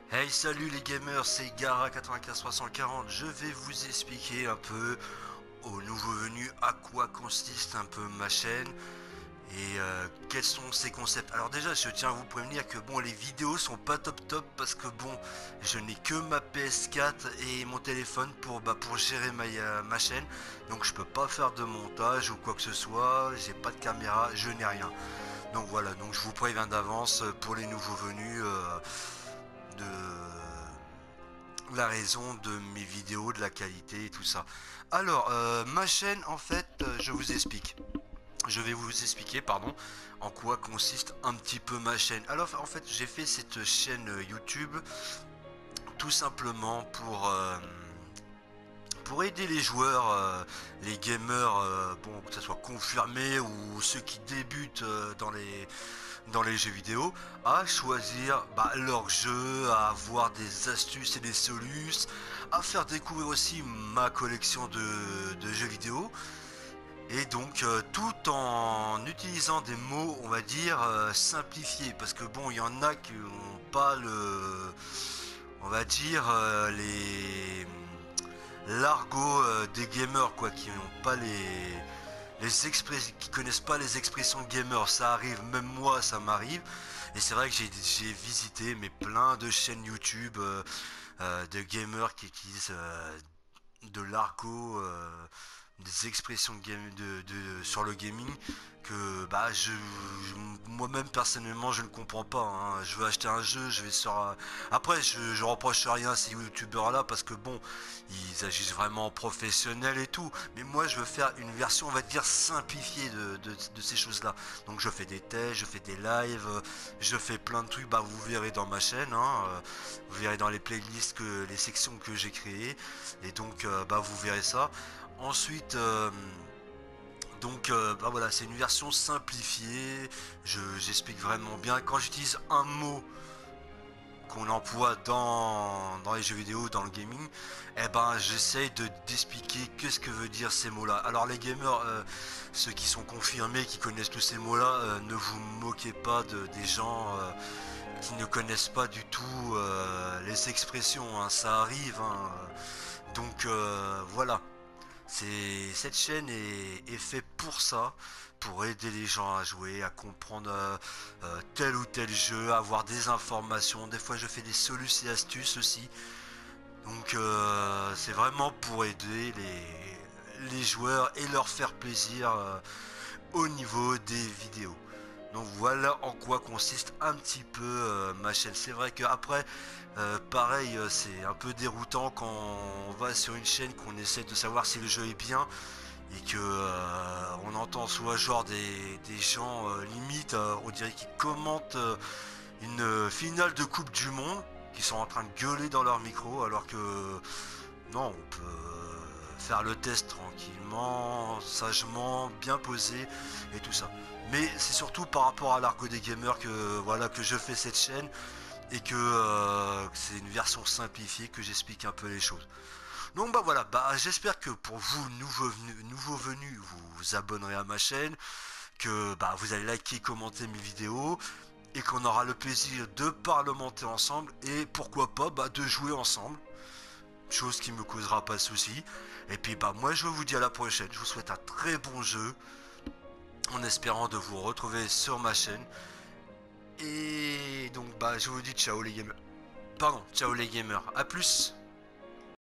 Hey, salut les gamers, c'est Gara 95 Je vais vous expliquer un peu aux nouveaux venus à quoi consiste un peu ma chaîne et quels sont ses concepts. Alors déjà, je tiens à vous prévenir que bon, les vidéos sont pas top parce que bon, je n'ai que ma PS4 et mon téléphone pour gérer ma chaîne, donc je peux pas faire de montage ou quoi que ce soit. J'ai pas de caméra, je n'ai rien. Donc voilà, donc je vous préviens d'avance pour les nouveaux venus de la raison de mes vidéos, de la qualité et tout ça. Alors, ma chaîne, en fait, je vous explique. Je vais vous expliquer, pardon, en quoi consiste un petit peu ma chaîne. Alors, en fait, j'ai fait cette chaîne YouTube tout simplement pour aider les joueurs, les gamers, bon, que ce soit confirmés ou ceux qui débutent dans les jeux vidéo, à choisir leur jeu, à avoir des astuces et des solutions, à faire découvrir aussi ma collection de jeux vidéo. Et donc tout en utilisant des mots, on va dire, simplifiés. Parce que bon, il y en a qui n'ont pas on va dire, l'argot des gamers, quoi, qui n'ont pas qui connaissent pas les expressions gamer. Ça arrive, même moi ça m'arrive. Et c'est vrai que j'ai visité mais plein de chaînes YouTube de gamers qui utilisent de l'argot, des expressions sur le gaming que moi-même personnellement je ne comprends pas, hein. Je veux acheter un jeu, je vais sur après je reproche rien à ces youtubeurs là parce que bon, ils agissent vraiment professionnels et tout, mais moi je veux faire une version, on va dire, simplifiée de ces choses là. Donc je fais des tests, je fais des lives, je fais plein de trucs. Bah vous verrez dans ma chaîne, hein, vous verrez dans les playlists, les sections que j'ai créées, et donc vous verrez ça. Ensuite, voilà, c'est une version simplifiée. J'explique vraiment bien. Quand j'utilise un mot qu'on emploie dans les jeux vidéo, dans le gaming, eh ben j'essaye d'expliquer qu'est-ce que veut dire ces mots-là. Alors les gamers, ceux qui sont confirmés, qui connaissent tous ces mots-là, ne vous moquez pas des gens qui ne connaissent pas du tout les expressions, hein. Ça arrive, hein. Donc voilà. Cette chaîne est faite pour ça, pour aider les gens à jouer, à comprendre tel ou tel jeu, à avoir des informations. Des fois, je fais des solutions et astuces aussi. Donc, c'est vraiment pour aider les joueurs et leur faire plaisir au niveau des vidéos. Donc voilà en quoi consiste un petit peu ma chaîne. C'est vrai qu'après, pareil, c'est un peu déroutant quand on va sur une chaîne, qu'on essaie de savoir si le jeu est bien et que on entend soit genre des gens limite, on dirait qu'ils commentent une finale de Coupe du Monde, qui sont en train de gueuler dans leur micro, alors que non, on peut faire le test tranquillement, sagement, bien posé et tout ça. Mais c'est surtout par rapport à l'argot des gamers que voilà que je fais cette chaîne et que c'est une version simplifiée que j'explique un peu les choses. Donc voilà, j'espère que pour vous nouveaux venus, vous vous abonnerez à ma chaîne, que vous allez liker, commenter mes vidéos et qu'on aura le plaisir de parlementer ensemble et pourquoi pas de jouer ensemble, chose qui me causera pas de soucis. Et puis moi je vous dis à la prochaine, je vous souhaite un très bon jeu en espérant de vous retrouver sur ma chaîne. Et donc je vous dis ciao les gamers. Pardon, ciao les gamers, à plus.